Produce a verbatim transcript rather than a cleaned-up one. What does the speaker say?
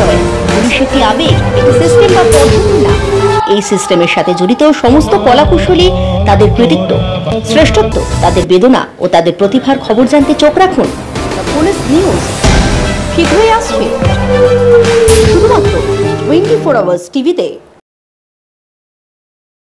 নয়, পুলিশ একটি আবেগ, একটি সিস্টেম বা পদ্ধতি না। এই সিস্টেমের সাথে জড়িত সমস্ত কলাকুশলী, তাদের কৃতিত্ব, শ্রেষ্ঠত্ব, তাদের বেদনা ও তাদের প্রতিভার খবর জানতে চোখ রাখুন পুলিশ নিউজ। শীঘ্রই আসছে শুধুমাত্র টোয়েন্টি ফোর আওয়ার্স টিভিতে।